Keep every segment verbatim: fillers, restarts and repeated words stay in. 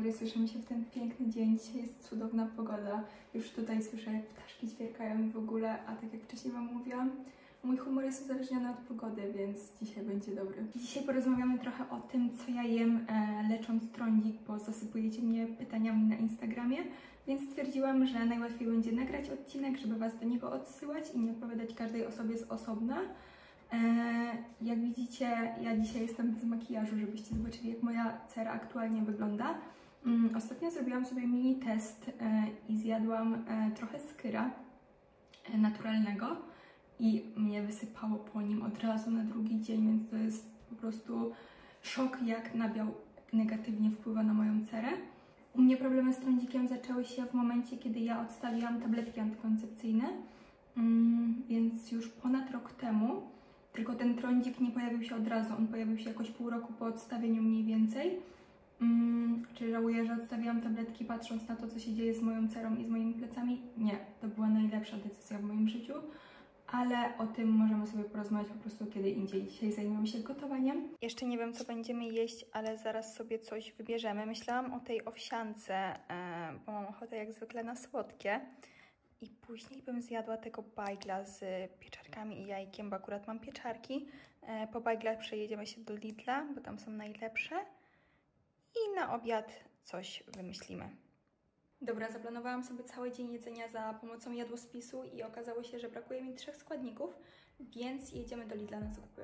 dobry, słyszymy się w ten piękny dzień. Dzisiaj jest cudowna pogoda. Już tutaj słyszę, jak ptaszki ćwierkają i w ogóle, a tak jak wcześniej Wam mówiłam, mój humor jest uzależniony od pogody, więc dzisiaj będzie dobry. Dzisiaj porozmawiamy trochę o tym, co ja jem e, lecząc trądzik, bo zasypujecie mnie pytaniami na Instagramie, więc stwierdziłam, że najłatwiej będzie nagrać odcinek, żeby Was do niego odsyłać i nie odpowiadać każdej osobie z osobna. E, jak widzicie, ja dzisiaj jestem bez makijażu, żebyście zobaczyli, jak moja cera aktualnie wygląda. Um, ostatnio zrobiłam sobie mini test e, i zjadłam e, trochę skyra e, naturalnego i mnie wysypało po nim od razu na drugi dzień, więc to jest po prostu szok, jak nabiał negatywnie wpływa na moją cerę. U mnie problemy z trądzikiem zaczęły się w momencie, kiedy ja odstawiłam tabletki antykoncepcyjne, um, więc już ponad rok temu. Tylko ten trądzik nie pojawił się od razu, on pojawił się jakoś pół roku po odstawieniu mniej więcej. Hmm, czy żałuję, że odstawiłam tabletki, patrząc na to, co się dzieje z moją cerą i z moimi plecami? Nie, to była najlepsza decyzja w moim życiu, ale o tym możemy sobie porozmawiać po prostu kiedy indziej. Dzisiaj zajmiemy się gotowaniem. Jeszcze nie wiem, co będziemy jeść, ale zaraz sobie coś wybierzemy. Myślałam o tej owsiance, bo mam ochotę jak zwykle na słodkie. I później bym zjadła tego bajgla z pieczarkami i jajkiem, bo akurat mam pieczarki. Po bajglach przejedziemy się do Lidla, bo tam są najlepsze. I na obiad coś wymyślimy. Dobra, zaplanowałam sobie cały dzień jedzenia za pomocą jadłospisu i okazało się, że brakuje mi trzech składników, więc jedziemy do Lidla na zakupy.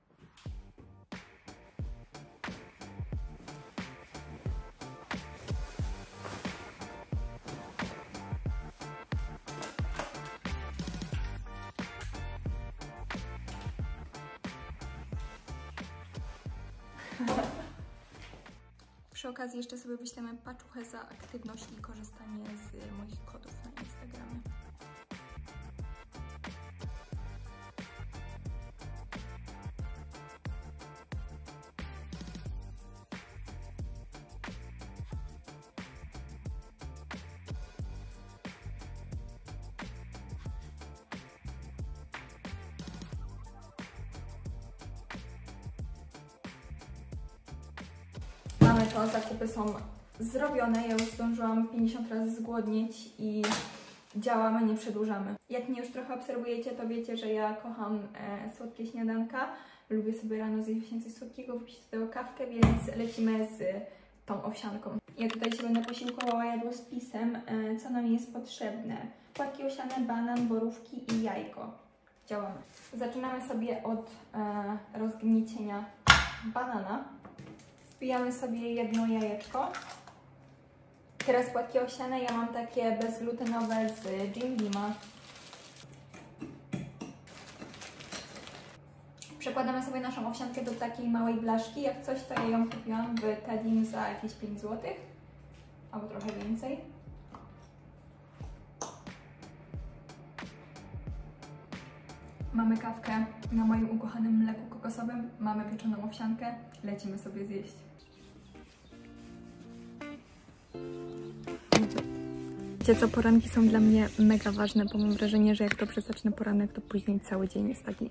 Przy okazji jeszcze sobie wyślemy paczuchę za aktywność i korzystanie z moich kodów na Instagramie. Mamy to, zakupy są zrobione, ja już zdążyłam pięćdziesiąt razy zgłodnieć i działamy, nie przedłużamy. Jak mnie już trochę obserwujecie, to wiecie, że ja kocham e, słodkie śniadanka. Lubię sobie rano zjeść coś słodkiego, wypić do tego kawkę, więc lecimy z tą owsianką. Ja tutaj się będę posiłkowała jadłospisem, e, co nam jest potrzebne. Płatki owsiane, banan, borówki i jajko. Działamy. Zaczynamy sobie od e, rozgniecienia banana. Wbijamy sobie jedno jajeczko. Teraz płatki owsiane, ja mam takie bezglutenowe z Jim Beama. Przekładamy sobie naszą owsiankę do takiej małej blaszki. Jak coś, to ja ją kupiłam w Tedim za jakieś pięć złotych. Albo trochę więcej. Mamy kawkę na moim ukochanym mleku kokosowym. Mamy pieczoną owsiankę. Lecimy sobie zjeść. Wiecie co, poranki są dla mnie mega ważne, bo mam wrażenie, że jak dobrze zacznę poranek, to później cały dzień jest taki.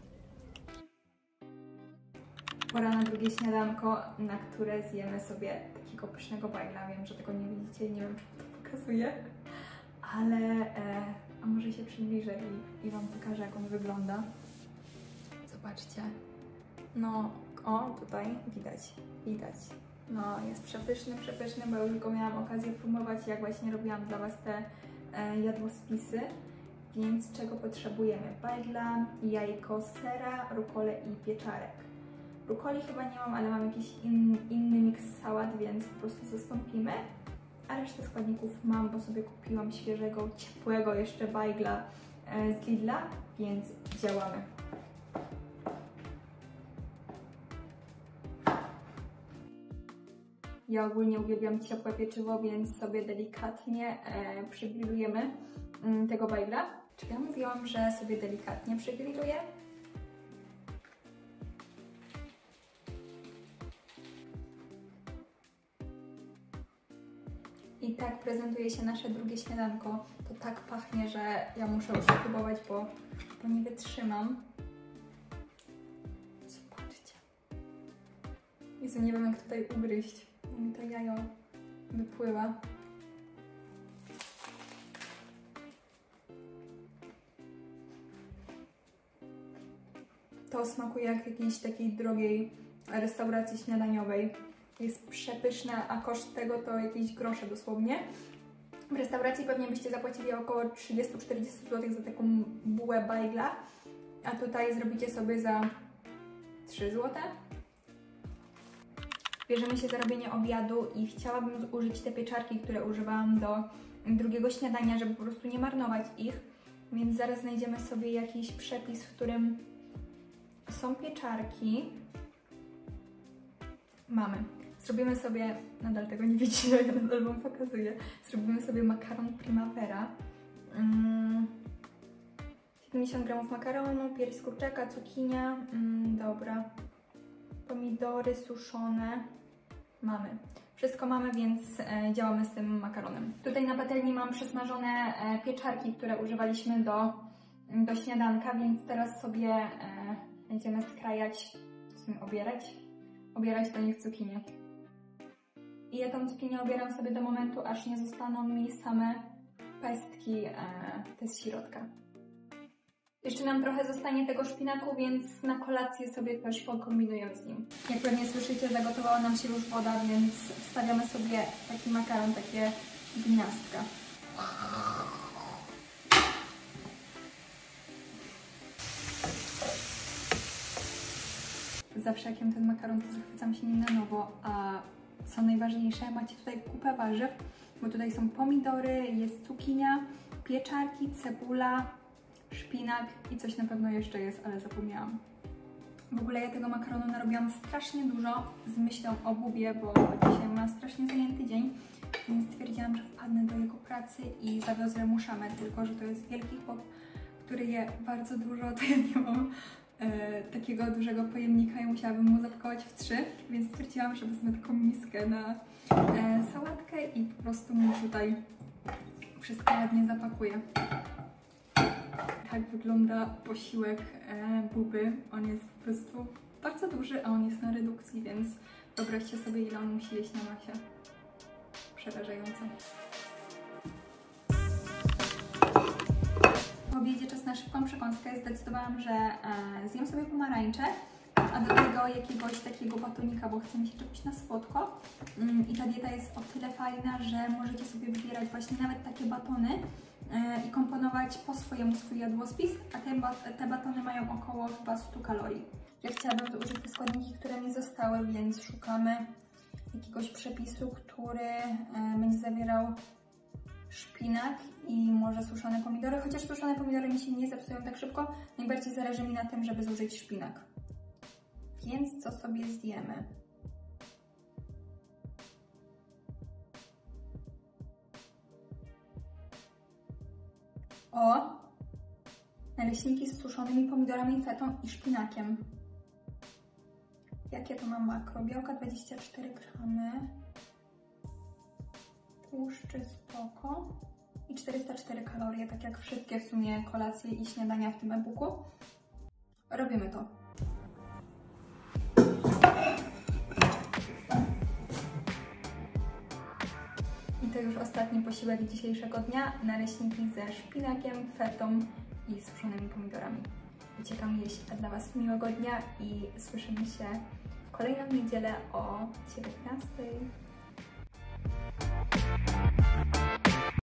Pora na drugie śniadanko, na które zjemy sobie takiego pysznego bajgla. Wiem, że tego nie widzicie, nie wiem, czy to pokazuje, ale e, a może się przybliżę i, i Wam pokażę, jak on wygląda. Zobaczcie. No, o, tutaj widać, widać. No, jest przepyszny, przepyszny, bo już go miałam okazję próbować, jak właśnie robiłam dla Was te e, jadłospisy. Więc czego potrzebujemy? Bajgla, jajko, sera, rukolę i pieczarek. Rukoli chyba nie mam, ale mam jakiś in, inny miks sałat, więc po prostu zastąpimy. A resztę składników mam, bo sobie kupiłam świeżego, ciepłego jeszcze bajgla e, z Lidla, więc działamy. Ja ogólnie uwielbiam ciepłe pieczywo, więc sobie delikatnie e, przygrilujemy mm, tego bajgla. Czy ja mówiłam, że sobie delikatnie przygriluję? I tak prezentuje się nasze drugie śniadanko. To tak pachnie, że ja muszę już spróbować, bo, bo nie wytrzymam. Zobaczcie. Jezu, nie wiem, jak tutaj ugryźć. Mi to jajo wypływa. To smakuje jak jakiejś takiej drogiej restauracji śniadaniowej. Jest przepyszne, a koszt tego to jakieś grosze dosłownie. W restauracji pewnie byście zapłacili około trzydzieści do czterdziestu złotych za taką bułę bajgla, a tutaj zrobicie sobie za trzy złote. Bierzemy się za robienie obiadu i chciałabym zużyć te pieczarki, które używałam do drugiego śniadania, żeby po prostu nie marnować ich. Więc zaraz znajdziemy sobie jakiś przepis, w którym są pieczarki. Mamy. Zrobimy sobie, nadal tego nie widzicie, ja nadal wam pokazuję. Zrobimy sobie makaron primavera. Mm, siedemdziesiąt gramów makaronu, pierś z kurczaka, cukinia. Mm, dobra. Pomidory suszone. Mamy. Wszystko mamy, więc e, działamy z tym makaronem. Tutaj na patelni mam przesmażone e, pieczarki, które używaliśmy do, do śniadanka, więc teraz sobie e, będziemy skrajać, w sumie obierać, obierać do nich cukinię. I ja tą cukinię obieram sobie do momentu, aż nie zostaną mi same pestki e, te z środka. Jeszcze nam trochę zostanie tego szpinaku, więc na kolację sobie coś pokombinujemy z nim. Jak pewnie słyszycie, zagotowała nam się już woda, więc wstawiamy sobie taki makaron, takie gniazdka. Zawsze jak jem ten makaron, to zachwycam się nim na nowo, a co najważniejsze, macie tutaj kupę warzyw, bo tutaj są pomidory, jest cukinia, pieczarki, cebula, szpinak i coś na pewno jeszcze jest, ale zapomniałam. W ogóle ja tego makaronu narobiłam strasznie dużo z myślą o Bubie, bo dzisiaj ma strasznie zajęty dzień, więc stwierdziłam, że wpadnę do jego pracy i zawiozę mu szamę, tylko że to jest wielki chłop, który je bardzo dużo, to ja nie mam e, takiego dużego pojemnika i musiałabym mu zapakować w trzy, więc stwierdziłam, że wezmę taką miskę na e, sałatkę i po prostu mu tutaj wszystko ładnie zapakuję. Tak wygląda posiłek e, Buby. On jest po prostu bardzo duży, a on jest na redukcji, więc wyobraźcie sobie, ile on musi jeść na masie. Przerażające. Po obiedzie czas na szybką przekąskę. Zdecydowałam, że e, zjem sobie pomarańcze, a do tego jakiegoś takiego batonika, bo chcę mi się czegoś na słodko. Mm, I ta dieta jest o tyle fajna, że możecie sobie wybierać właśnie nawet takie batony i komponować po swojemu swój jadłospis, a te, ba te batony mają około chyba stu kalorii. Ja chciałabym tu użyć te składniki, które mi zostały, więc szukamy jakiegoś przepisu, który e, będzie zawierał szpinak i może suszone pomidory, chociaż suszone pomidory mi się nie zepsują tak szybko, najbardziej zależy mi na tym, żeby zużyć szpinak. Więc co sobie zjemy? O! Naleśniki z suszonymi pomidorami, fetą i szpinakiem. Jakie to mam makro? Białka dwadzieścia cztery gramy. Tłuszczy spoko. I czterysta cztery kalorie, tak jak wszystkie w sumie kolacje i śniadania w tym e-booku. Robimy to. I to już ostatni posiłek dzisiejszego dnia. Naleśniki ze szpinakiem, fetą i suszonymi pomidorami. Uciekam jeść, a dla Was miłego dnia i słyszymy się w kolejną niedzielę o dziewiętnastej.